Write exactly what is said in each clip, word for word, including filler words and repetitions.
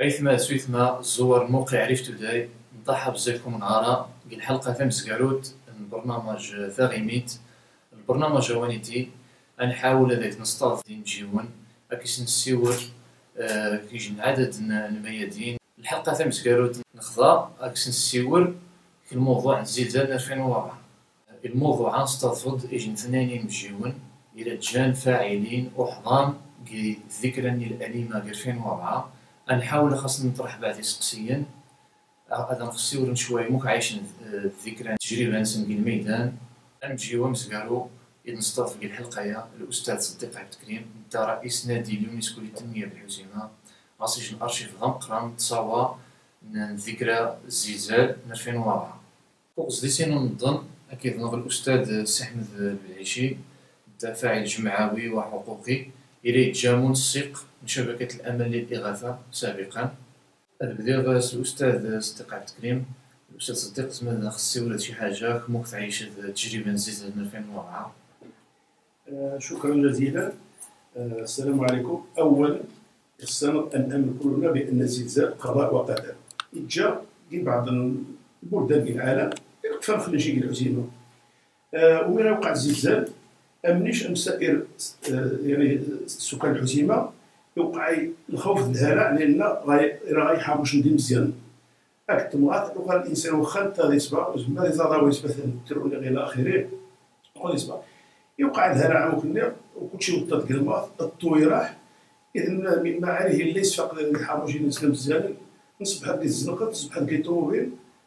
أيثما سويثما زور موقع عرفت داي نطاحا بزافكم نهارا قل حلقة ثم زكاروت البرنامج ثاغيميت البرنامج هوانيتي نحاول هذاك نستضيف نجيون أكيس نسيور آه كيجن عدد الميادين الحلقة ثم زكاروت نخضع أكيس نسيور في الموضوع الزلزال ألفين وأربعة. الموضوع نستضفض إجن ثنين مجيون إلى جان فاعلين وحضان ذكرى الأليمة ألفين وأربعة. نحاول خاصنا نطرح بعض شخصيا هذا نخصيور شويه موك عايشين الذكرى تجربه نسمي الميدان نجيو مزكارو إذ نستضيف في الحلقه يا الاستاذ صديق عبد الكريم انت رئيس نادي اليونسكو للتنميه بالحوسيمه غاسيج الارشيف غنقرا تصاوى ذكرى الزلزال ألفين وأربعة. فوق زديسين نظن اكيد نظن الاستاذ السي احمد البلعيشي فاعل جمعوي وحقوقي إليه جامون السيق من شبكة الأمل للإغاثة سابقا. بدير الأستاذ صديق عبد الكريم الأستاذ صديق تمنى خصي ولا شي حاجة كموك تعيش تجربة نزيزة من ألفين وأربعة. آه شكرا جزيلا. آه السلام عليكم. أولا السنة أن نأمن كلنا بأن الزلزال قضاء وقدر. جاء في بعض البلدان في العالم يكفر خلينا شي العزيمة. آه ومن وقع الزلزال امنيش ام سائر يعني سكان الحزيمه يوقع الخوف الهلع لان راه يحاولش ندير مزيان اك تمغات وقال الانسان واخا انت يصبح زعما لي زاداويس مثلا التروني الى اخره يقول يصبح يوقع الهلع ممكن وكلشي وطات كلمات الطويراح اذا مما عليه ليس فقط يحاولش ينسى مزيان نصبح هكا الزنقه تصبح هكا الطوموبيل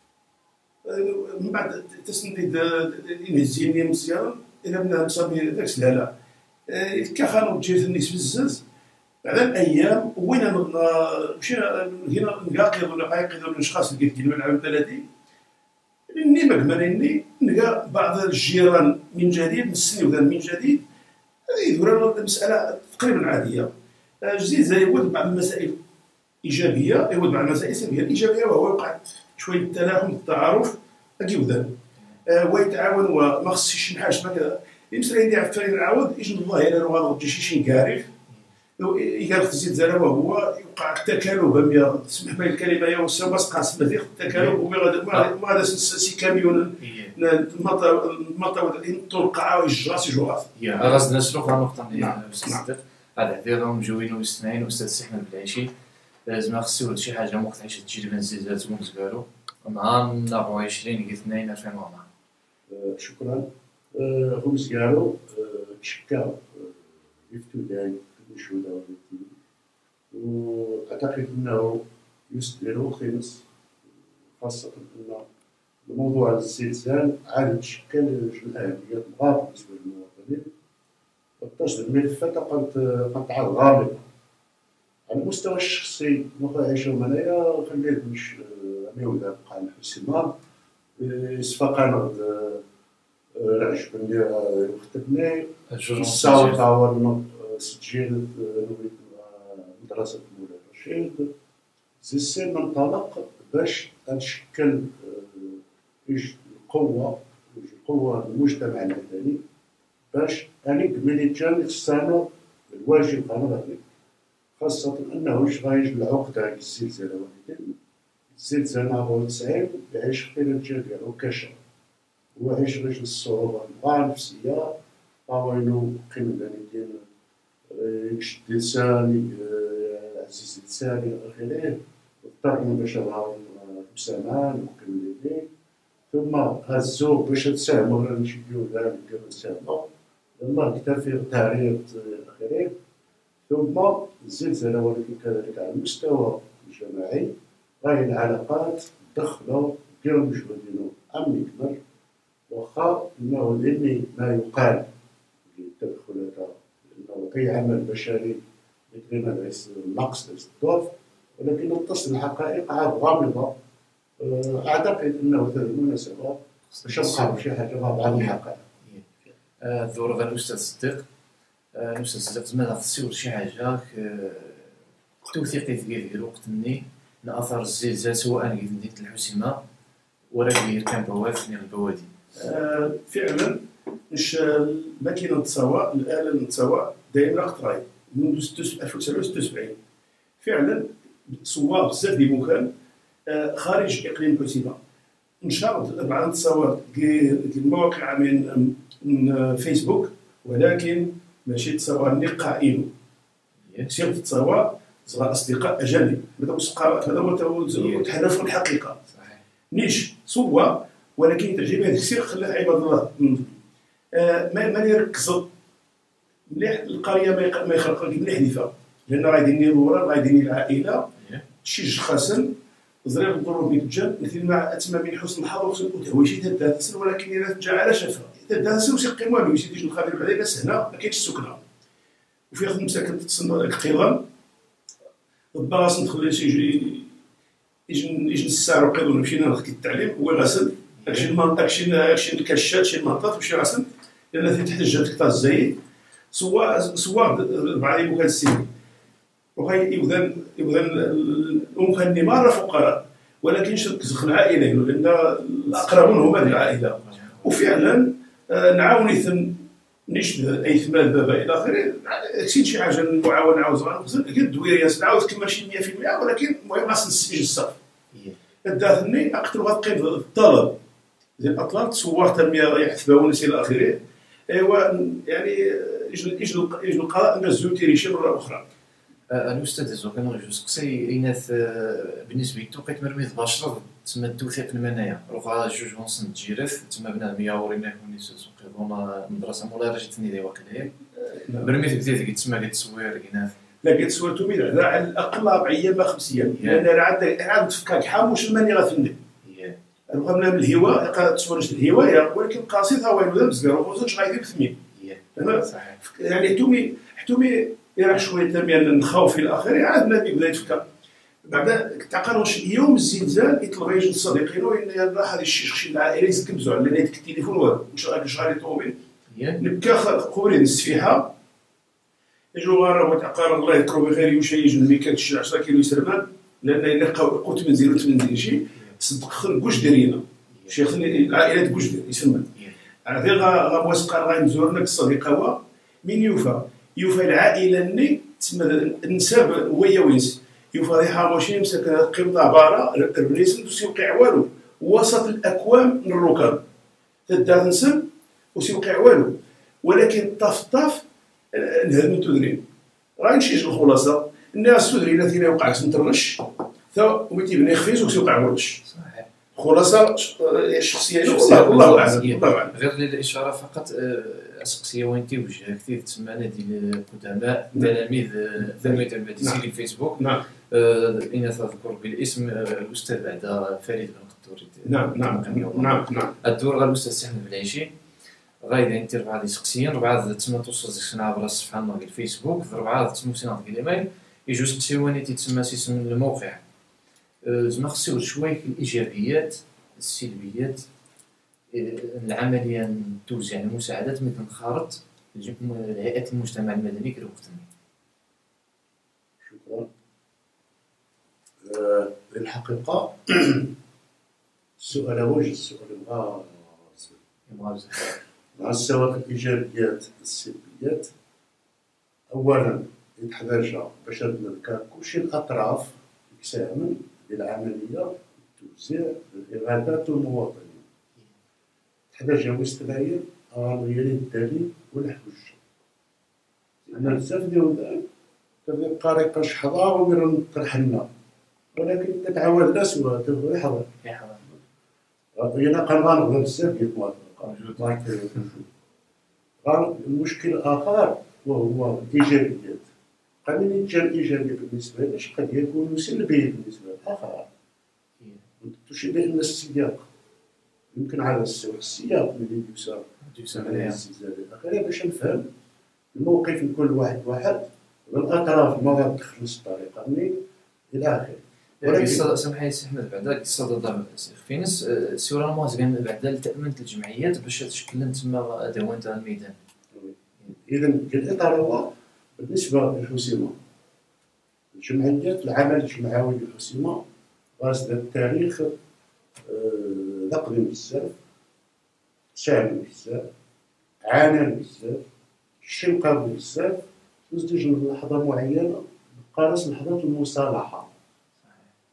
من بعد تسنديد ينهزيني مزيان إذا بنا نصابي داك الهلا كخانو تجي الناس بزاف بعد الأيام وين مشينا هنا نلقى ولا قايق ولا الأشخاص اللي كيتكلموا العام البلدي إني مكمليني نلقى بعض الجيران من جديد نستنيو من جديد يدور المسألة تقريبا عادية. الزلزال يود بعض المسائل إيجابية يود بعض المسائل سلبية. الإيجابية وهو يوقع شوية التلاحم التعارف أكيد أه ويتعاون وما خصش شي حاجه هكذا يمسك يدي عفاري نعاود يجي الله الا راه تجي شي كارف يقال في الزلزال وهو يوقع التكالب تسمح لي الكلمه يا وسام بس قاسم هذيك التكالب وما غادا سي كاميون المطا تلقى الجراس جراس يا غاز نسلك على نقطه ديال الصديق هذا ديالهم مجوين واستثنائيين استاذ سي احمد البلعيشي لازم خصو شي حاجه ممكن تعيش تجربه الزلزال تكون مزكالو نهار أربعة وعشرين اثنين ألفين وأربعة. شكرا. هم زكارو تشكا يفتو المشهودة والتي وأعتقد أنه يصدر خمس خاصة أن الموضوع الزلزال عاد تشكل جزء أهمية غامضة بالنسبة للمواطنين وتصدر ملفات قد قد تعاد غامضة. على المستوى الشخصي مخايشة ومنايا خليت مش ميودا بقى الحسيمة إسفاقانا عجبني يخطبني الساوي تعاون سجل مدرسة مولاي رشيد زي منطلق باش نشكل القوة القوة المجتمع المدني باش أنيك ميليتان يتسانو الواجب قانوني خاصة أنه واش غايج العقدة الزلزال ولكن الزلزال هو تسعين يعيش في الجا ديالو كشف هو عيش رجل الصعوبة النفسية طاوينو قيمة ديال يشد لساني عزيز لساني إلى آخره اضطرنا باش نهاو مسامان وكمل ليه ثم هزو باش تساهمو ولا نشديو ذلك كما نساهمو ثم اكتفي التعريض إلى آخره ثم الزلزال ولكن كذلك على المستوى الجماعي هاي العلاقات دخلوا ديرو مجهودينو عم يكبر واخا انه لاني ما يقال بالتدخلات انه اي عمل بشري يمكن ان النقص ليس الضعف ولكن تصل الحقائق عاد غامضه. اعتقد انه هذه المناسبه باش نلقاو شي حاجه غامضه عن الحقائق. الدور غير الاستاذ صديق الاستاذ صديق زعما خصو شي حاجه توثيقي ديال الوقت مني اثار الزلزال سواء في مدينه الحسيمه ولا في كان بواف من البوادي. آه فعلا مش الماكينه نتصاوى الاله نتصاوى دائما قطراي منذ ألف وتسعمائة وستة وسبعين فعلا صواب بزاف ديال المكان خارج اقليم حسيمه. نشرت بعض التصاور ديال المواقع من من فيسبوك، ولكن ماشي تصاور اللي قائم صيغه التصاور صغار اصدقاء اجانب. هذا هو هذا هو تحرف الحقيقه. صحيح نيش صور، ولكن تعجبني هذيك السير خلات عباد الله آه ما ما يركزوا مليح القريه ما يخلق مليح ديفا، لان راه يديني الورا راه يديني العائله شي خاصن زرير الضروب يتجا مثل ما اتم من حسن الحظ وحسن التهويشي تداسل، ولكن اذا تجا على شافها تداسل وسيقيم والو يسيدي يجي الخبير بعدا ناس هنا ما كاينش السكنه وفي خدمه ساكن تتصنع داك القيلان الباص ندخل يجي يجي يجي الساعه وقيلون مشينا ناخذ التعليم هو غاسل داكشي المنطقه داكشي داكشي الكشات شي المنطقه وشي غاسل لان تحت الجهه تكتا الزايد سوا سوا بعض المكان السيني وهي يبذل يبذل المكان مره فقراء، ولكن شركز العائله لان الاقربون هما العائله. وفعلا نعاون يثم نشد اي ثمان بابا الى اخره اكيد شي حاجه المعاونه عاوز غنقصد الدويريه نعاود كما شي مية بالمية، ولكن المهم خاص نسجل الصف داثني اقتل غتقيم الطلب ديال الاطلال تصور تنميه يحسبها وناس الى اخره. ايوا يعني يجي يجي يجي القضاء نزلوا تيريشي مره اخرى. الاستاذ زوكان غير سقسي ايناث بالنسبه للتوقيت مرمي باشر تما التوثيق المنايا روغا جوج ونص تجيرف تما بنا مية ورينا كوني سوقينا مدرسه مولا رجعتني دي واقيلا مرمي بديت قلت تما قلت تصوير ايناث لا قلت تصوير تومي على الاقل اربع ايام خمس ايام لان راه عاد عاد تفكاك حاموش الماني غتفندي رغم من الهواء قالت تصورش الهوايه، ولكن قاصد ها وين ولا مزكر وخصوصا غايدير بثمين صحيح يعني تومي حتومي يراه شويه تنميه نخاوف الى اخره عاد ما بدا يتفكر بعد تعقل يوم الزلزال يطلب يجي الصديقين وين راه هذا الشيء شي العائله يزكمزوا على لان ديك التليفون والو نشغل شغال الطوموبيل نبكى قوري السفيحه يجوا راه تعقل الله يذكرو بخير يمشي يجي الميكات شي عشرة كيلو يسربان لان الا قوت من زيرو ثمانين شي صدق خل كوش دارينا شي خلي العائلات كوش دار يسمى عرفتي غا موسق غنزور لك الصديق هو من يوفا يوفا العائله اللي تسمى النساب هو وينس يوفا ذي حاموشين مسك قيمه عباره البليس وسيوقع والو وسط الاكوام من الركاب تدار نسب وسيوقع والو، ولكن طاف طاف نهدمو تدرين راه نشيج الخلاصه الناس تدري الذين يوقع سنت الرش تا ومتي بني خفيز وسيوقع الرش صحيح خلاصه الشخصيه والله اعلم غير للاشاره فقط اسقسيه وين توجه كثير تسمعنا ديال القدماء تلاميذ تلاميذ المدرسين في الفيسبوك نعم اين تذكر بالاسم الاستاذ بعد فريد بن قطوري نعم نعم نعم نعم الدور غير الاستاذ سي احمد العيشي غايدين ندير بعض السقسيين ربعه تما توصل ديك عبر الصفحه ديال الفيسبوك ربعه تما سينا ديال الايميل يجوز سقسيواني تيتسمى اسم الموقع زعما خصو شويه الايجابيات السلبيات العمليه توزيع المساعدات مثل انخرط هيئه المجتمع المدني كي وقتني. شكرا. أه الحقيقه السؤال واجد السؤال يبغى يبغى مع سواء الايجابيات السلبيات. اولا يتحتاج باش نذكر كلشي الاطراف يساهموا بالعمليه توزيع الاغاثات والمواطنين. تحتاج مستدعية غالية للدليل والحجة. أنا بزاف ديال كتبدا الطريقة شحضا ومن طرحنا، ولكن تتعاود الناس وتبغي يحضر. يحضر. أنا كنغنغ بزاف ديال المواطنين. المشكل الآخر وهو الإيجابيات. قد يكون إيجابي بالنسبة لك قد يكون سلبي بالنسبة للآخر. تشير بأن السياق يمكن على السياق اللي يسار يسار الزلزال الأخير باش نفهم الموقف لكل واحد واحد والأطراف ما تخلص الطريقة منين إلى آخره. ولكن سمحي سي احمد بعدا قصه ضد في ناس سيورا مازال بعدا تأمنت الجمعيات باش تشكل تما ادوات تاع الميدان. إذا الإطار هو بالنسبة للحسيمة الجمعيات العمل الجمعوي للحسيمة غاصب التاريخ ذقني بزاف ساهم بزاف عانى بزاف شنقاو بزاف وزدوج من لحظة معينة قارس لحظة المصالحة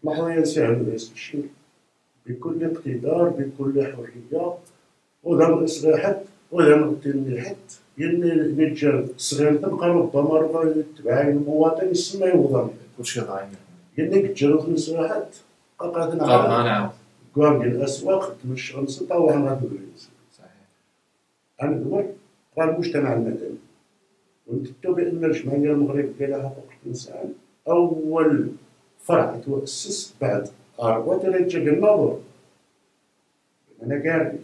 لحظة يسهل رئيس الشيء بكل اقتدار بكل حرية وذا نصغي حد وذا نغتني حد يعني نتجا صغير تبقى ربما ربما يتبع المواطن يسمى يوضع كلشي ضايع يعني كتجرد نصغي حد قاعدين قال ما نعاود كاع ديال الأسواق تمشي خمسة طاوح مع الرئيس صحيح. أنا دول قال المجتمع المدني ونتبع بأن الجمعية المغربية ديال حقوق الإنسان أول فرع تؤسس بعد أربعة درجة النظر أنا قاعد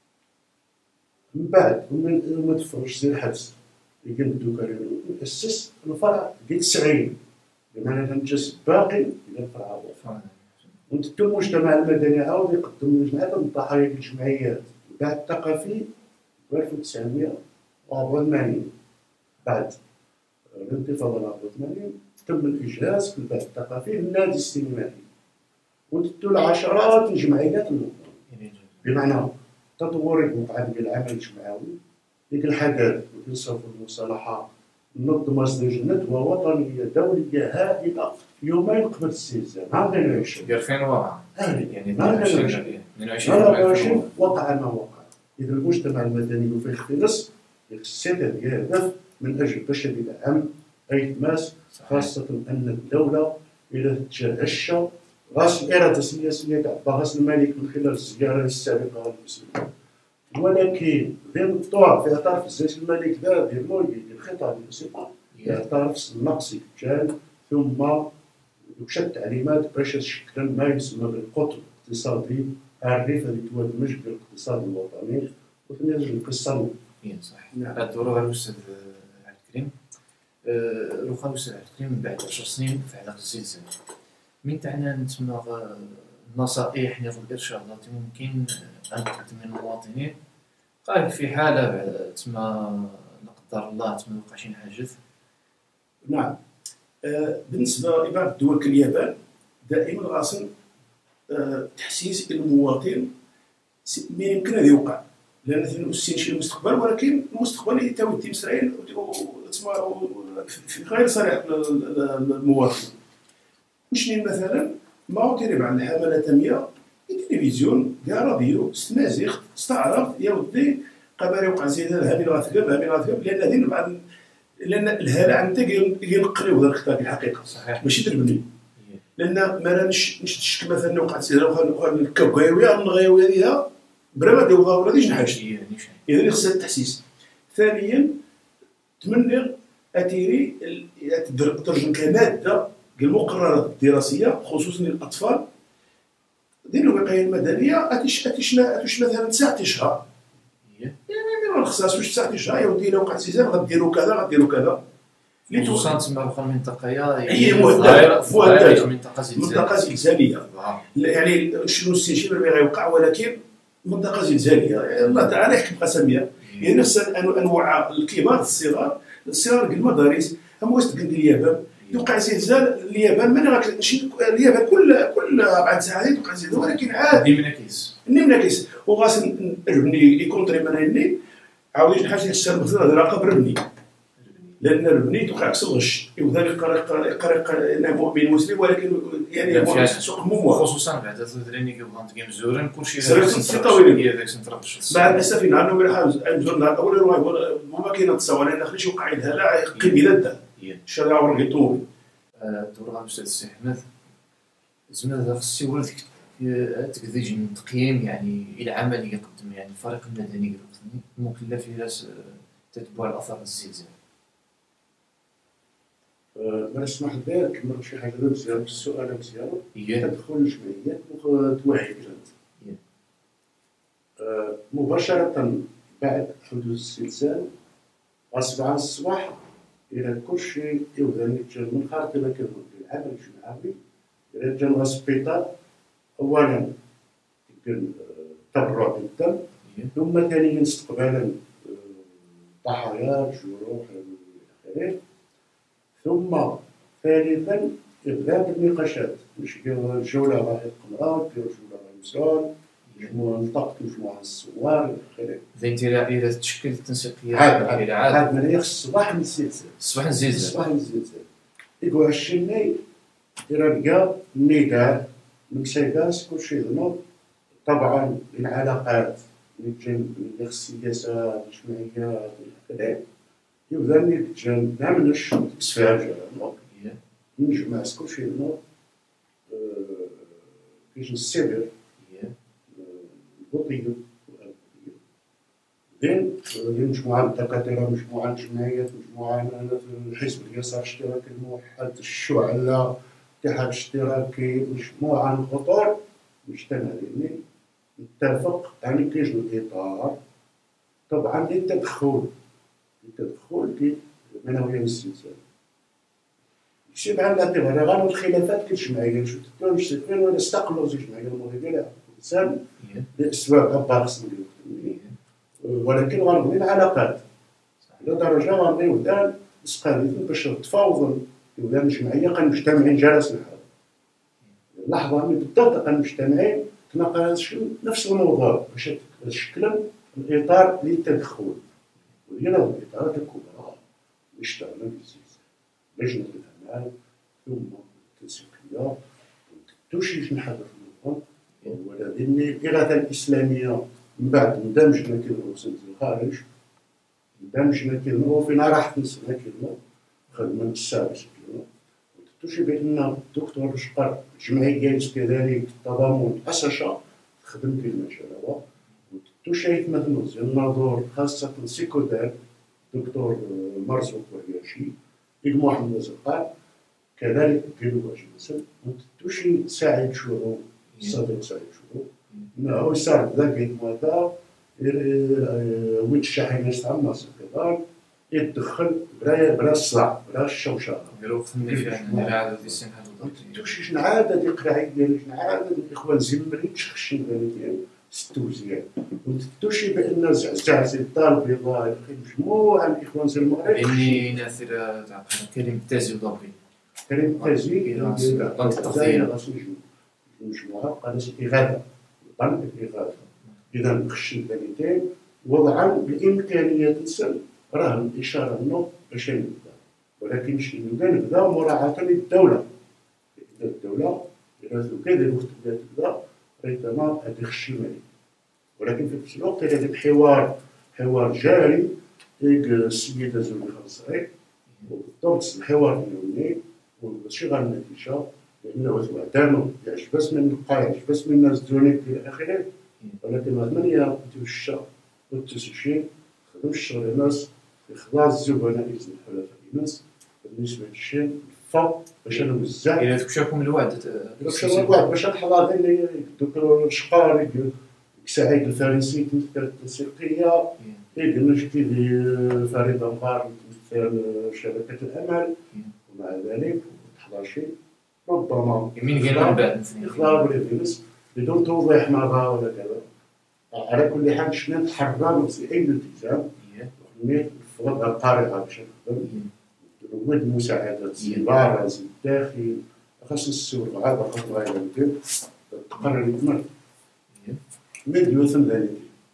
من بعد وما تفرجش زي الحبس اللي كندوك عليه نأسس الفرع ديال تسعين بمعنى تنجس باقي إلى الفرع الأخرى ونتبع المجتمع المدني عاود يقدم لجنة الضحايا الجمعيات البعث الثقافي في ألف وتسعمائة وأربعة وثمانين بعد الانتفاضة أربعة وثمانين تم الإجهاز في البعث الثقافي للنادي السينمائي وتدل عشرات الجمعيات المنظمة بمعنى تطور المقعد ديال العمل الجمعوي ديك الحدث وتنصرف المصالحة منظمة ندوة وطنية دولية هائلة يومين قبل الزلزال نهار اثنين وعشرين في ألفين وأربعة يعني نهار اثنين وعشرين وقع ما وقع إذا المجتمع المدني فيه اختلاس السيادة ديالها من أجل باش يدعم أي تماس خاصة أن الدولة إذا تجهش غاس الإرادة السياسية تاع باغاس الملك من خلال الزيارة السابقة للمسلمين ولكن ذي الطوع في اعتراف الزيت الملك ذا ديال المولد ديال الخطاب المسلمين اعترف النقص كان ثم وشد التعليمات باش تشكل ما يسمى بالقطب الاقتصادي الريف اللي تدمج بالاقتصاد الوطني وتنتج القصة صحيح. نعم. الدور غير الأستاذ عبد الكريم لو خا الأستاذ عبد الكريم بعد عشر سنين في علاقة الزلزال من تاعنا نتسمى النصائح يعني الإرشادات ممكن أن تقدم للمواطنين قال في حالة تسمى لا قدر الله تسمى وقع شي حاجز. نعم. آه بالنسبة لبعض الدول كاليابان دائما غاصن آه تحسيس المواطن ما يمكن أن يوقع لأن نسين شي المستقبل ولكن المستقبل يتوي إسرائيل تسمى في غير صالح المواطن. شنو مثلا ما هو تيري بعض الحملة التنمية التلفزيون كاع راديو ستمازيغ استعرض يا ودي قبل يوقع زلزال هامي غاتقب هامي غاتقب لأن هذه بعض لأن الهالة عندك ينقلوا هذا الخطاب الحقيقة صحيح ماشي دربني لأن ما نش نشك مثلا وقع زلزال وخا نركب غاوية نغاوية ديالها بلا ما ديروا ضرورة ديش نحاش إذا خصها التحسيس. ثانيا تمنى أتيري ترجم كمادة المقررات الدراسية خصوصا للأطفال ديال الوقاية المدنية أتيش أتيش أتيش مثلا تسعة أشهر يعني ما خصهاش واش تسعة أشهر يا ودي إلا وقع زلزال غديروا كذا غديروا كذا خصوصا تسمى واخا المنطقة هي مهددة منطقة منطقة زلزالية يعني شنو السيشير اللي غيوقع ولكن منطقة زلزالية الله تعالى يحكم قسمية يعني خصنا أنواع الكبار الصغار الصغار المدارس هم واش تقول اليابان يوقع زلزال اليابان ماني راك اليابان كل كل أربع ساعات يوقع زلزال ولكن عادي منعكس منعكس وغاس نربني يكونتري منعني عاود يجي حاجه السر مثلا هذا راقب ربني لان ربني توقع عكس الغش وذلك قرق قرق انه مؤمن مسلم ولكن يعني سوق مو خصوصا بعد تدريني كيبغى نتقي مزورن كلشي سي طويل هي ذاك سنترفش مع الاسف نهار نقول حاجه نزور نهار اول ما كاين تصور لان خليش يوقع الهلا قيم بلاد الشارع ورقيتو الدور غير الاستاذ السي احمد زعما خص يولد تكذيج تقييم يعني الى عمل يقدم يعني الفريق المدني المكلف الى تتبع الاثار الزلزال. ما نسمح لك كما شي حاجه مزيان في السؤال مزيان تدخل الجمعيات وتوعي البلاد مباشره بعد حدوث الزلزال السبعة الصباح إلى كل شيء يبدا يتجمع من خارطة ما كنقول العمل الجمعوي إلى جمع السبيطار أولا يمكن تبرع بالدم ثم ثانيا استقبالا ضحايا جروح إلى آخره ثم ثالثا إبداء النقاشات مش ديروا جولة غير القمرات ديروا جولة غير المسؤول مجموعة نلتقط مجموعة الصور إلى آخره. إذا إذا تشكل التنسيقية عاد عاد من يخص الصباح من الزلزال الصباح الزلزال الصباح الزلزال يقول الشني يرجع النداء المساكاس كلشي ذنوب. طبعا العلاقات اللي تجنب من السياسات الاجتماعيات وكذا يبدا ملي كتجن نعملش تسفهم جرى نجمع كلشي ذنوب كيجي السبر البطيء والبطيء بعدين مجموعة من الدكاترة، مجموعة من الجمعيات، مجموعة من حزب اليسار الاشتراكي الموحد، الشعلة، الاتحاد الاشتراكي، مجموعة من الخطر مجتمع ديالنا نتفق يعني كيجبد اطار طبعا للتدخل للتدخل في المنويه والزلزال. شي بحال الاعتبار غير الخلافات كتجمعيه شو تكون شي فين ولا استقلوا زوج جمعيه المغربيه لا الانسان لاسباب باقص ولكن غنبني العلاقات الى درجه غنبني ودان مسقالين باش تفاوض ودان الجمعيه كنجتمعين جلسنا اللحظه اللي بالضبط كنجتمعين تناقش نفس الموضوع باش شكلا الاطار للتدخل وهنا الاطارات الكبرى اللي اشتغلنا بالزلزال لجنه الاعمال ثم التنسيقيه والتوشيش نحضر منهم ولكن الاغاثه الاسلاميه من بعد اندمجنا كيديروا في الخارج اندمجنا كيديروا فينا راح نسنا كيديروا خدمه السادس كيديروا تشي بان الدكتور شقر جمعيات كذلك التضامن أسشا خدم في المجال هذا وتشايف مثلا الناظور خاصة سيكودال دكتور مرزوق وهياشي مجموعة من الأصدقاء كذلك كانوا واجب مثلا وتشي سعيد شروق الصديق سعيد شروق انه يساعد ذاك الموضوع وين الشاحنة يستعمل كذلك يدخل بلا بلا الصلع بلا الشوشره يروح في العاده ديال السين هذا شي شنو عاده ديال القرايه ديال شنو عاده الاخوان زمرين تخشن ديال ستوزيان وتشي بان زعزع الطالب الله مجموعه من الاخوان في المغرب يعني ناثر تاع كريم التازي وضبي كريم التازي التغذيه مجموعه قالت اغاثه طلب الاغاثه اذا خشن ثانيتين وضعا بامكانيه تسل راه الاشاره انه باش نبدا ولكن شنو نبدا نبدا مراعاه للدوله الدوله اذا كان الوقت اللي تبدا ريتما هذا الشيء مالي ولكن في نفس الوقت هذا الحوار حوار جاري السيده زوينه خلصري وبالضبط الحوار اليومي وماشي غير النتيجه لانه تعتمد يعجبس من القاع يعجبس من الناس دوني الى اخره ولكن الثمانيه توشا والتسجيل خدم الشغل الناس إخلاص الزبناء إذن حلفاء الناس بالنسبة للشيء فوق باش نوزع إلا تكشاكم الوعد تكشاكم الوعد باش نحضر اللي الدكتور الشقار سعيد الفارسي تمثل التنسيقية يقول كيدير فريد أنبار تمثل شبكة الأمل ومع ذلك تحضر شيء ربما من قال من بعد إخلاص بالناس بدون توضيح ماذا ولا كذا على كل حال شنا نتحرى في أي التزام في وضع الطريقة باش نخدم نود المساعدات الزبارة الداخل خاص السوق عاد خاطر غير ندير تقرر يتمر ميديو ثمانية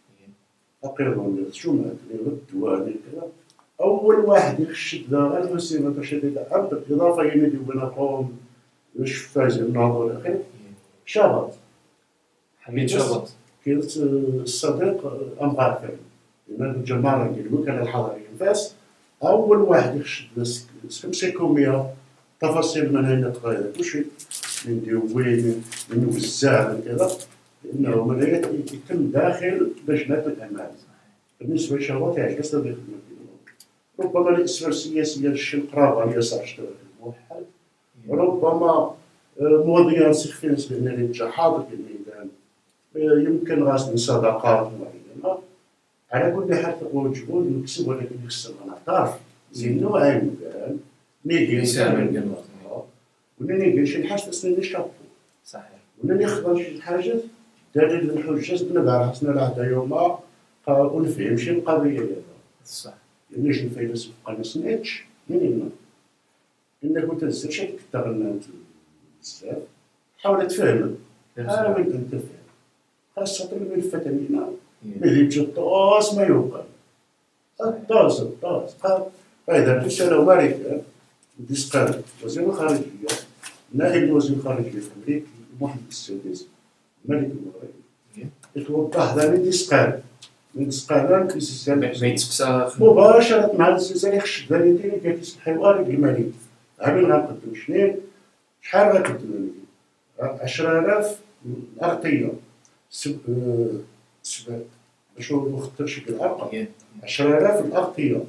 أقيرهم شو ما أدري الدواء كذا أول واحد يخشد ذا غير مسيرة باش هذا عبد بالإضافة يمدي بين قوم الشفاز الناظر الأخير شابط حميد شابط كيرت الصديق أمغار فيه لأن الجماعة ديال الوكالة الحضرية فاس أول واحد يخشد سكمسيكومية تفاصيل من هنا تغير كلشي من ديوين من وزاع من كذا لأنه من يتم داخل لجنة الأمان بالنسبة للشهوات يعجبس هذه الخدمة ربما الأسباب السياسية للشي القرابة اليسار اشتراكي الموحد ربما مواضيع سخفين بأن الرجال حاضر في الميدان يمكن غاس من صداقات معينة على كل حال تواجبوا نكسب ولكن يخسر نعترف زينو عين قال نيجي يسامن ونني قال شي حاجة أصلا نشطو صحيح ونني خدم شي حاجة دليل الحجة بنبع حسنا العادة يوما ونفهم شي القضية هذا صح يعني شي فيلسوف قال سنيتش من هنا إنك تنسى شي كتغنى بزاف حاول تفهم حاول أن تفهم خاصة الملفات هنا ملي تجي الطاس ما يوقع الطاس الطاس هذا رسالة واردة ديسقال وزير الخارجية نائب وزير الخارجية الأمريكي محمد السادس ملك المغرب يتوضح ذا من ديسقال من ديسقالان في السلسلة ما يتقسى مباشرة مع الزلزال يخش ذلك كيس الحوار الملك عامل غنقدم شنين شحال غنقدم الملك عشرة آلاف الأغطية سب سب باش نختار شكل الأرقام عشرة آلاف الأغطية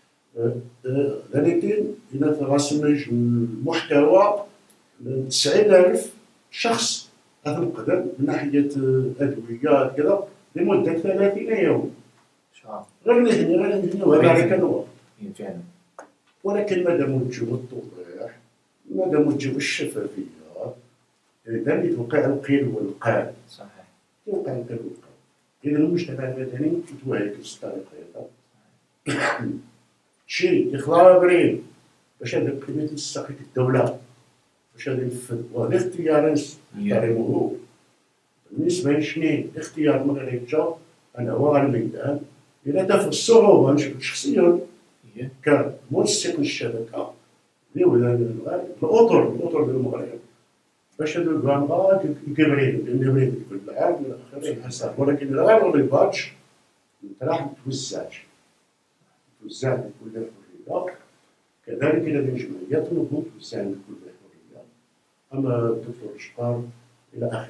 ذلك إذا تغسمج المحتوى تسعين ألف شخص هذا القدر من ناحية أدوية كذا لمدة ثلاثين يوم غير نهني غير نهني وهذا كان هو فعلا. ولكن مادام وجهوا التوضيح مادام وجهوا الشفافية إذا يتوقع القيل والقال صحيح يوقع القيل والقال إذا المجتمع المدني يتواجد الطريقة شيء إخباري باش هذا الكلمة تستحق الدولة باش هذا ينفذ والاختيار يحترمه بالنسبة لشنين الاختيار المغربي جا أنا هو على الميدان إذا دافع الصعوبة نشوف شخصيا كمنسق الشبكة اللي هو الأطر الأطر ديال المغرب باش هادو الكران غادي يكبرين يكبرين بالعام إلى آخره حسب ولكن غير ما يباتش راح متوزعش توزع بكل حرية كذلك لدى الجمعيات نظم توزع بكل حرية أما الدكتور شقار إلى آخره.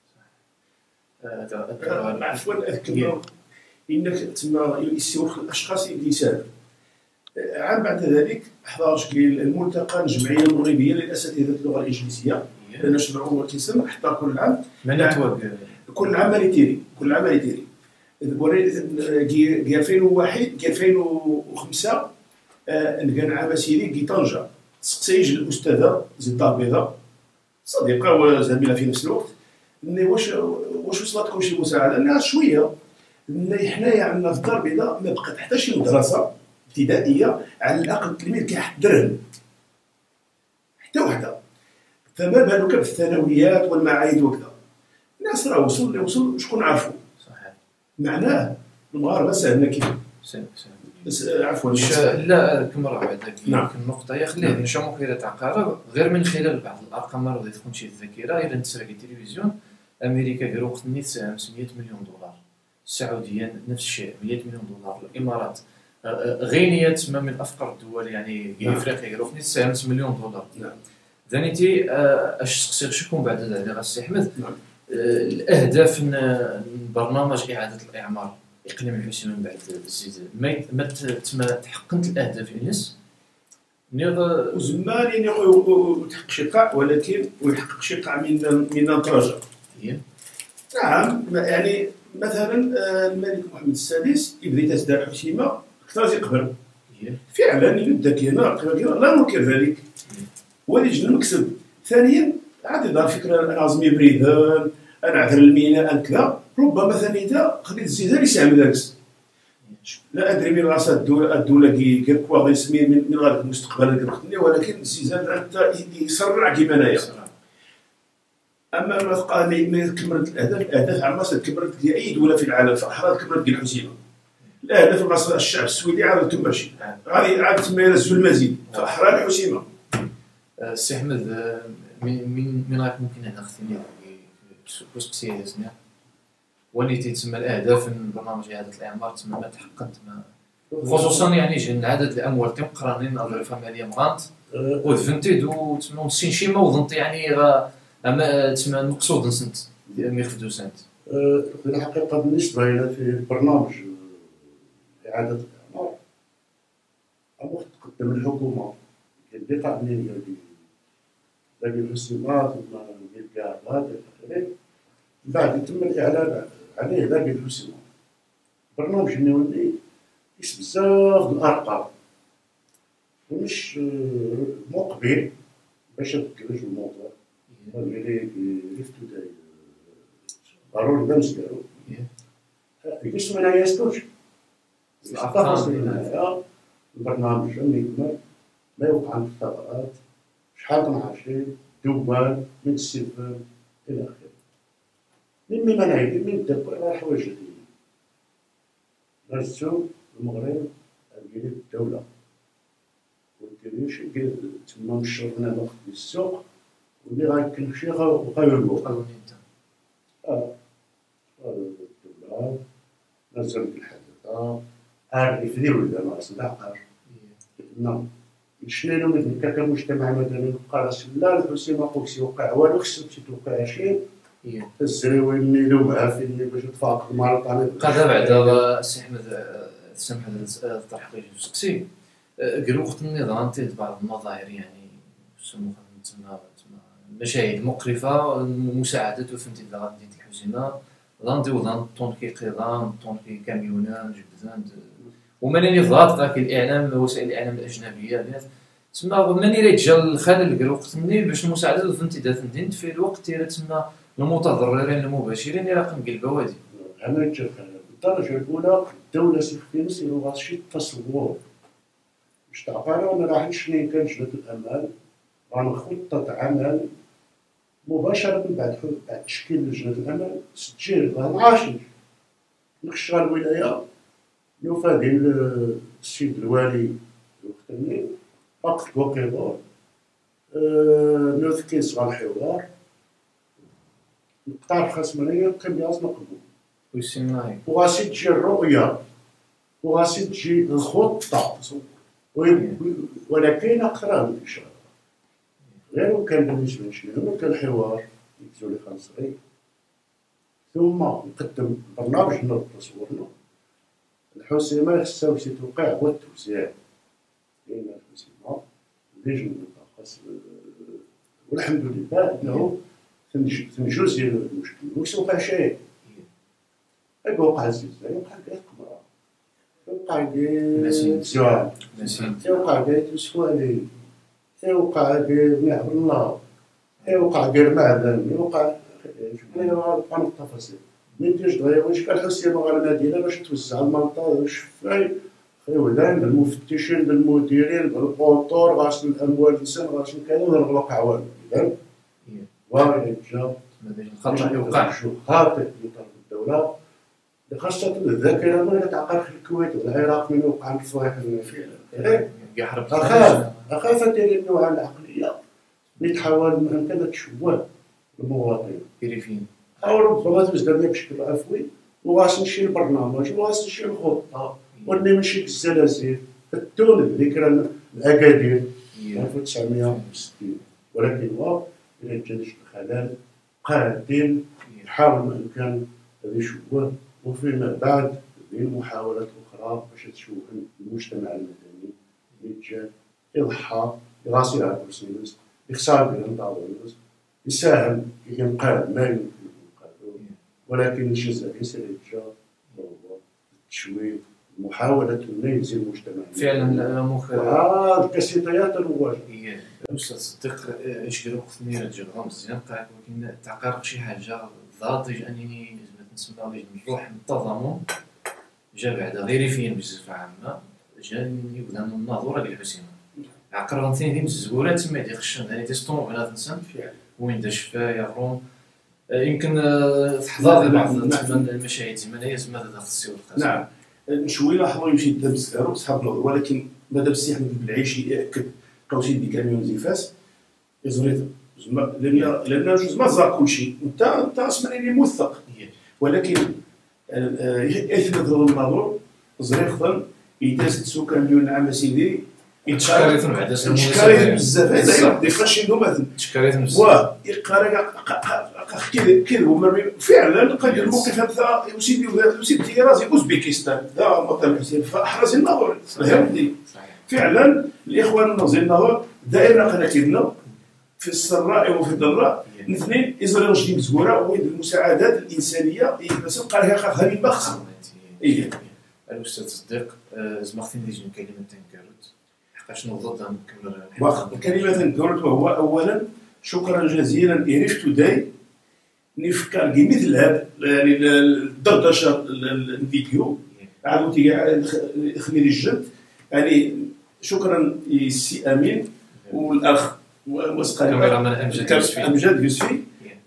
عفوا أذكر إنك تما يسيوخ الأشخاص اللي يسالوا عام بعد ذلك حضرت الملتقى الجمعية المغربية للأساتذة اللغة الإنجليزية نشرعوا وتسمى حتى كل عام كل عام ماليتيري كل عام ماليتيري كي ألفين وواحد كي ألفين وخمسة كان عام سيري كي طنجة تسقسيج الأستاذة زيدة البيضاء صديقة وزميلة في نفس الوقت واش واش وصلتكم شي مساعدة؟ قلنا شوية حنايا عندنا في الدار البيضاء ما بقات حتى شي مدرسة ابتدائية على الأقل التلميذ كيحضرهم حتى وحدة فما بالك بالثانويات والمعاهد وكذا الناس راه وصل وصل شكون عارفو صحيح معناه المغاربة ساهلنا كيف عفوا لا كما راه بعدا نعم النقطة هي خليه نشوفوا كيف تعقارب غير من خلال بعض الأرقام راه تكون شي الذاكرة إلا نتسرق التلفزيون أمريكا قالوا وقت نيت ساهم مية مليون دولار السعودية نفس الشيء مية مليون دولار الإمارات غينيا تسمى من أفقر الدول يعني في إفريقيا قالوا وقت نيت ساهم مليون دولار نعم ذانيتي اش تقصير شكون بعد ذلك غاسي أحمد الأهداف برنامج إعادة الإعمار إقليم الحسيمة من بعد الزلزال ما تما تحققت الأهداف يونس وزمان يعني يتحقق شي قاع ولكن ويحقق شي قاع من من الدرجة نعم يعني مثلا الملك محمد السادس يبدا تزداد الحسيمة أكثر زي قبل فعلا يدك هنا لا ننكر ذلك ولجل المكسب ثانيا عاد دار فكرة أنا عزمي بريدان أنا عذر الميناء أنا كذا ربما ثانيا خليت الزلزال يساهم ذاكس لا أدري من رأس الدولة الدولة كي كوا غيسمي من غادي المستقبل كنختني ولكن الزلزال حتى يسرع كيما انايا أما ما قال ما كملت الأهداف الأهداف عما كملت أي دولة في العالم فأحرار كملت ديال الحسيمة الأهداف الرأس الشعب السويدي عاد تماشي غادي عاد تما ينزلوا المزيد فأحرار الحسيمة. سي أحمد من من غير ممكن هنا اختني كوسك سياسنا ونيتي تسمى الأهداف من برنامج إعادة الإعمار تسمى ما تحققت ما خصوصا يعني جن عدد الأموال تم قرانين أظرفها مالية مغانت وذفنتي دو تسمى نسين شي ما وظنت يعني غا أما تسمى المقصود نسنت ميخدو سنت. في الحقيقة بالنسبة إلى في برنامج إعادة الإعمار أما تقدم الحكومة اللي قاعدين ديال ديال الحسيمات ولا ديال كاع هذا الآخرين من بعد يتم الإعلان عليه لا ديال الحسيمات برنامج النووي يس بزاف د الأرقام ومش مقبل باش تكرج الموضوع اللي عرفتو داير ضروري دا مسكارو كيفاش ما يستوش الأرقام البرنامج لم يكمل ما يوقع عند الثغرات شحال تنعرشي دوال من السلفان إلى آخره مما منعي من الدب على الحوايج هذيا غازو المغرب ديال الدولة وكاين شي تما مشرنا ناخذ السوق واللي غيكلف شي غيولو قانوني انت اه الدولة نزل الحدث عارف يديروا لنا ناقص العقار لأن شنو مثل كمجتمع مدني نبقى راس لا الحسين ما قلتش يوقع والو خصك توقع شي الزريوي اللي يلومها فيني باش تفاق المرض قضى بعد السي احمد سمح لي الطرح اللي سقسي قال وقت النظام تيت بعض المظاهر يعني يسموها تما مشاهد مقرفه مساعده فهمتي غادي ديك الحزيمه غاندي وضان طون كي قيضان طون كي كاميونان جبدان وماني ضغط ذاك الاعلام وسائل الاعلام الاجنبيه تما ماني رجال الخلل قال وقت مني باش المساعده فهمتي دات ندين في الوقت تيرا تما المتضررين المباشرين الى قم البوادي انا نتفق بالدرجه الاولى الدوله سيختي يسيروا شي التصور باش تعقلوا انا راح نشري كان لجنه الامان غنخطط عمل مباشره بعد بعد تشكيل لجنه الامان تسجيل غنعاشر نخشى الولايه نوفى ديال السيد الوالي الوقتاني وقت وقيضور نوث كيس على الحوار القطاع الخصمانية كان ياز نقبو ويسمعي وغاسي تجي الرؤية وغاسي تجي الخطة ولكن أقران إن شاء الله غير كان بالنسبة لشنو كان حوار يكزو لي خمس غير ثم نقدم برنامج نض تصورنا الحسيمة خصها باش توقع هو التوزيع كاين الحسيمة لجنة خاص والحمد لله أنه تنجوز المشكل واش وقع شيء هكا وقع الزلزال وقع كاع القمرة وقع كاع الزوال وقع كاع تسوالي وقع كاع نعم الله وقع كاع المعدن وقع شكون غنبقى التفاصيل ما نديرش دغيا واش كان الحسيمة غير المدينة باش توزع المنطقة والشفاي خيولان بالمفتشين بالمديرين بالقطور غاسل الأموال الإنسان غاسل كذا ونغلق عوالم إذن واعي جا خطأ يوقع خاطئ من طرف الدولة خاصة الذاكرة ما تعقل في الكويت والعراق من وقع الفواحش فعلا أخاف أخاف ديال النوع العقلية اللي تحاول أن تشوه المواطنين كريفين أو ربما تزداد بشكل عفوي وغاس نمشي البرنامج وغاس نمشي الخطة وني نمشي الزلازل التون ذكرى الأكادير ألف وتسعمائة وستين ولكن هو إلى جدش الخلال قادر يحاول ما أمكن هذا يشوه وفيما بعد بمحاولات أخرى باش تشوه المجتمع المدني يتجاه يضحى يغاسل على البرسيلس يخسر بالانطاويلس يساهم في إنقاذ ما يمكن إنقاذه ولكن الجزء ليس الإتجاه هو التشويه محاولة تميز المجتمع فعلا مخ وهذا الكاسيطيات الرواج أستاذ صديق اش قالوا وقت ملي رجع مزيان قاعد ولكن تعقرق شي حاجة ضغط أنني نسمى غير نروح التضامن جا بعدا غير فين بصفة عامة جا يبدا من الناظورة ديال الحسيمة عقر غنثني ديال الزبورات تما يدي خشن هاني تيسطون بنات نسان وين دا شفايا غروم يمكن تحضر بعض المشاهد زمنية زعما هذا خصو نعم شويه لاحظوا يمشي دام مسكارو صحاب الوضع ولكن مادام السي احمد البلعيشي ياكد كاوشي دي كاميون زيفاس يزريت زعما لان لان جوج ما زار كلشي انت انت اسمعني موثق ولكن اثبت النظر زريخا يداز تسو كاميون عام سيدي يتشكريت بعدا تشكريت بزاف هذا يخشي له مثلا تشكريت بزاف واه يقرا كذا كذا فعلا قد الموقف هذا يسيدي يسيدي راسي اوزبكستان ذا مثلا حسين فاحرز النظر فهمتني فعلا الاخوان الناظرين النظر دائره قناتنا في السراء وفي الضراء الاثنين ازرائيل جديد مزوره وين المساعدات الانسانيه بس بقى لها خاخه من بخس ايه الاستاذ صديق زعما ديجي كلمه تنكرت حقاش نوض نكمل كلمه تنكرت وهو اولا شكرا جزيلا عرفت داي نفكر كي مثل هذا يعني الدردشه الفيديو عاودوا تي خمير الجد يعني شكرا للسي امين والاخ وسقى امجد يوسفي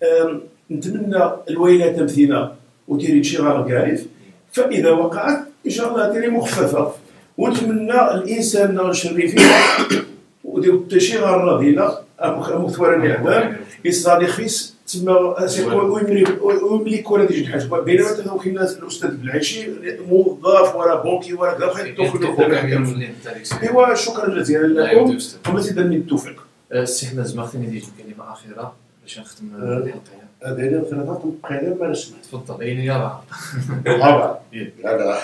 نتمنى الويلات تمثيله وتيري شي غار كارف فاذا وقعت ان شاء الله تيري مخففه ونتمنى الانسان الشريفين ودير شي غار رذيله مثوره الاعمال يصرى خفيس تما ويملك كره ديال الحاج، بينما مثلا كاين الاستاذ بالعيشي موظف ولا بنكي ولا كذا بغا يدخل. ايوا شكرا جزيلا لكم ومزيدا من التوفيق. السي حماد زمرتيني ديجي كلمه اخيره باش نختم الحلقه. هذا اللي ثلاثه مقيله ما سمعت. تفضل عيني يا بعض. طبعا هذا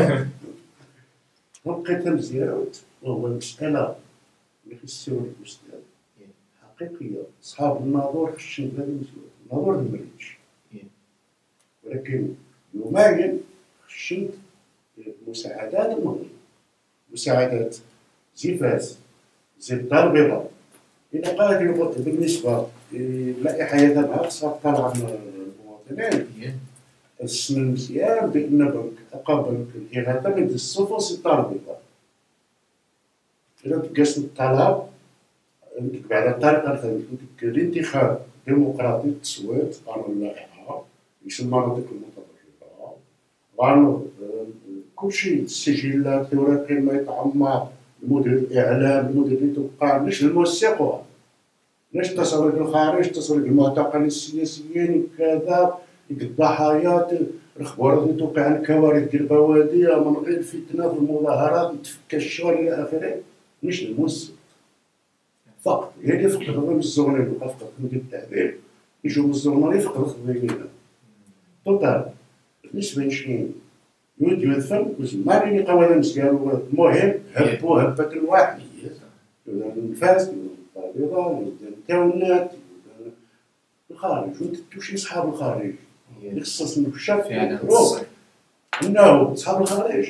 لقيتها مزيان، وهو المساله اللي خصو الاستاذ حقيقيه. صحاب الناظور خصهم بلادي مزيان، الناظور المريج، ولكن يماين خصهم مساعدات المغرب، مساعدات زي فاس زي الدار البيضاء. إذا قالت بالنسبة للائحة يدها خصها تطلع من المواطنين السن مزيان بأن بنك أقابل الإغاثة من الصفر سي الدار البيضاء. إذا تقاس الطلب نكتب على الطريقة الانتخاب الديمقراطي التصويت على اللائحة يسمى هذيك المتطرفة. غانو كلشي السجلات الأوراق ما يتعمر، المدير الإعلام، المدير اللي توقع، باش نوثقوها، باش التصويت الخارج، التصويت المعتقلين السياسيين كذا، الضحايا، الأخبار اللي توقع عن الكوارث ديال البوادية من غير فتنة في المظاهرات، نتفكى الشغل إلى آخره، باش نوثق فقط. هي اللي فقدوا من الزغنين وقف فقط ندير التعبير، يجوا من الزغنين يفقدوا خدمينا. توتال بالنسبة لشكين يود يدفن ما بين قوانين مزيان. المهم هبوا هبة الواحد النفاس البيضاء التاونات الخارج، وانت توشي صحاب الخارج يخصص من الشاف انه صحاب الخارج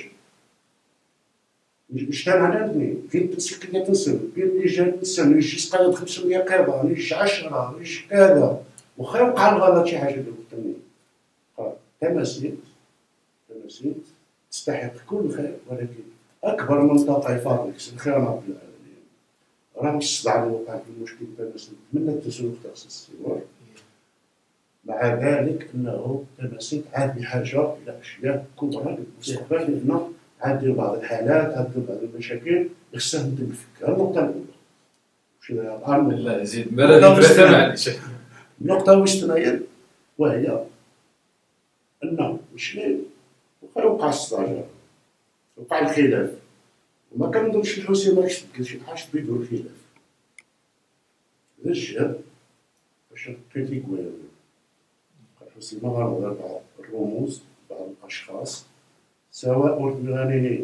اجتمع عندني فين تنسكني تنسل فين اللي جا تنسل يجي سقايد خمسمية قيضة يجي عشرة يجي كذا وخا يوقع الغلط شي حاجة اللي قلت لي تماثيل تماثيل تستحق كل خير، ولكن أكبر منطقة يفاضل الخير رب العالمين راه الصداع اللي وقع في المشكل التماثيل من التسويق تخص السوار. مع ذلك أنه التماثيل عاد بحاجة إلى أشياء كبرى للمستقبل، لأنه عاد دير بعض الحالات عاد دير بعض المشاكل خصها نتم فكها. النقطة الأولى لا زيد مرة معليش النقطة الوسطانية وهي أن مشكل وقع وقع الصداع وقع الخلاف، وما كنظنش الحوسي ما كتبدل شي حاجة بدون الخلاف. هذا الجهاد باش نقيتي كوير الحوسي ما غنهضر بعض الرموز بعض الأشخاص سواء غنيني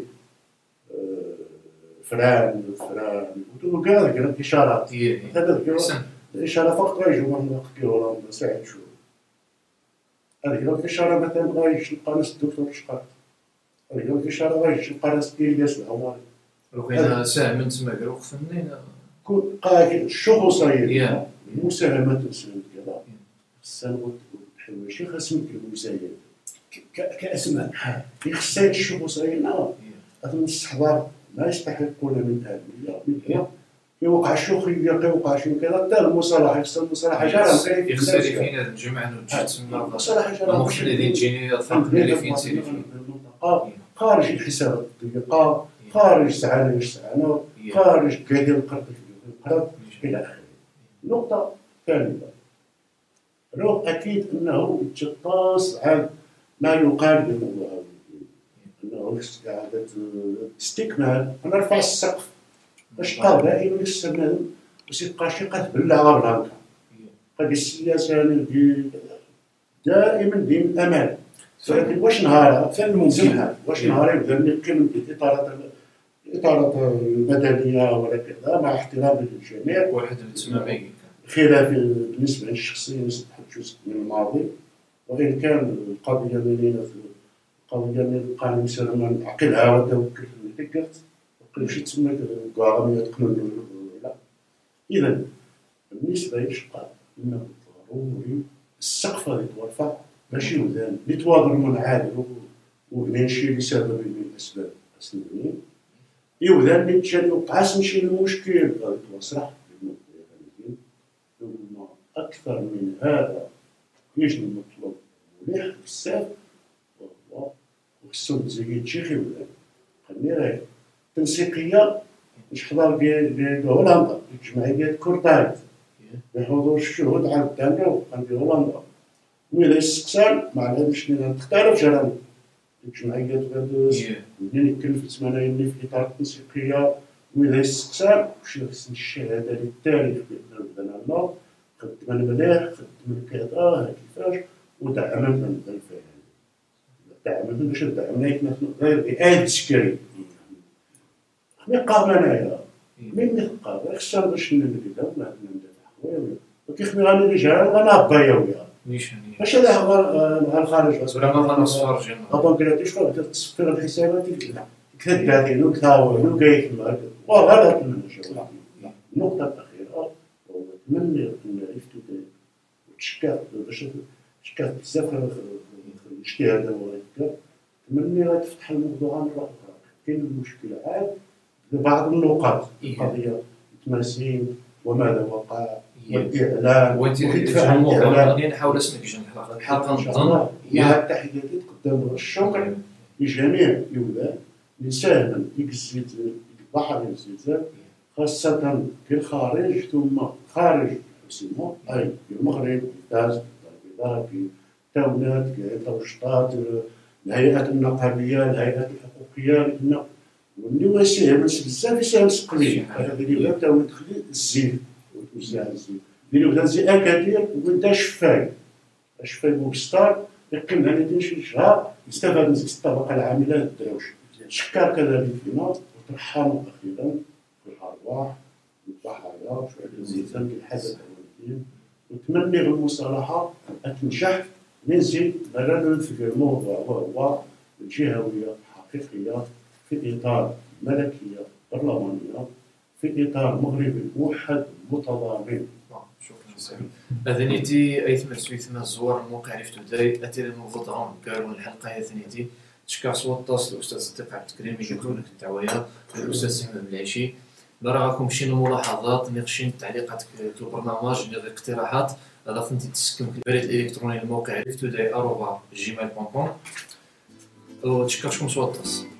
فلان فلان وكذا كذا الإشارات هذا الإشارة فقط غيجيو من نقي ولا نساعد شو هذيك الإشارة مثلا غيجي نلقى ناس الدكتور شقاق، هذيك الإشارة غيجي نلقى ناس إلياس العماري وكاين ساهم من تما كروك فنين كل الشخصية المساهمات الإنسانية كذا خصنا نقول الحواشي خاصهم يكونوا مساهمين كأسماء خصها الشخصية نعم هذا الاستحضار ما يستحقون من أهمية. كيوقع الشوخية كيوقع شي كذا حتى المصالحة خصها المصالحة جارة يخسر فين هذا الجمع وتجي تسمى المصالحة جارة ممكن اللي تجيني الفرق اللي فين تسيري فين خارج الحسابات الضيقة، خارج سعانة مش سعانة، خارج كيدي القرض القرض إلى آخره. نقطة ثالثة لو أكيد أنه يتقاس عن ما يقال بالموضوع أنه إعادة استكمال نرفع السقف باش يبقى دائما يستمر باش يبقى شي قتبلة غير هذه السياسة دائما دين الأمان. ولكن واش نهار فالممكن واش نهار يبدا يمكن إطارات الإطارات المدنية ولا كذا مع احترام للجميع واحد تسمى خلاف بالنسبة للشخصية نستحق جزء من الماضي، وإن كان القضية اللي القضية اللي القانون سلمان عقلها وتوكل اللي ذكرت وقيمشي تسمى كاع يتقنن لا. إذا بالنسبة للشقاء إنه ضروري السقف هذا يترفع ماشي وذان يتواضر من عادل وبنمشي لسبب من الأسباب السلميين يوذان يتجاني وقعاس نمشي للمشكل غادي توسع أكثر من هذا يجب المطلوب مليح بزاف والله وخصو تزيد شي خدمة خليني غير تنسيقية باش حضر ديال هولندا الجمعية كورتايت بحضور الشهود عاوتاني وبقى في هولندا. وإلا يستقسال ما علمش لنا تختلف جراني الجمعيات غادوز منين يتكلف الثمانية في إطار التنسيقية. وإلا يستقسال وشي خصني الشهادة للتاريخ بأن بدنا الله خدم مليح خدم كذا كيفاش ودعمنا من الفعل دعمنا باش دعمنا غير بإعادة تشكيل نقام انايا من نقام خصنا باش نبدا ما ندافع خويا وكيخدم غادي اللي جا انا بايا ويا نيشان باش هذا هو الخارج ولا ما غنصفرش بنكرياتي شكون تصفر الحسابات كذا قاعدين وكتاوين وكيتما وغلط من الجو. النقطة الأخيرة هو نتمنى أن عرفتو وتشكات باش تشكات بزاف الاجتهاد هذا نتمنى غتفتح الموضوع مرة أخرى. كاين المشكل عاد لبعض النقاط القضية التماسين وماذا وقع والإعلام وإدفاع الموضوع غادي نحاول اسمك جنب الحلقة الحلقة نظن مع التحيات قدام الشكر لجميع الأولاد اللي ساهموا في الزلزال في ظهر الزلزال خاصة في الخارج ثم خارج الحسيمة أي في المغرب في فاس في البيضاء في تاونات في توشطات الهيئات النقابية الهيئات الحقوقية واللي هو يساهم بزاف يساهم سقليل هذا اللي بدا تاو يدخل الزيت وتوزع الزيت اللي بدا زي أكادير وبدا شفاي شفاي بوكستار يقيم على شي شهر يستفاد من الطبقة العاملة الدروش شكر كذلك فينا وترحموا أخيرا في الأرواح والضحايا في الزلزال الحدث الدين وتمني المصالحة تنجح نزيد مرة في الموضوع وهو الجهوية الحقيقية في إطار ملكية برلمانية في إطار مغربي موحد متضامن. شكرا سامي. هذا نيتي أيثم سويثما الزوار الموقع عرفتو داي أتي المفضلون قالوا الحلقة هي ثنيتي تشكر سوطاس الأستاذ صديق عبد الكريم يقول لك الدعوية الأستاذ سحمد العيشي. راكم شي ملاحظات نقشين تعليقات في البرنامج الاقتراحات هذا فهمتي تسكن في البريد الإلكتروني الموقع عرفتو داي أروبا جيميل دوت كوم وتشكركم سوطاس.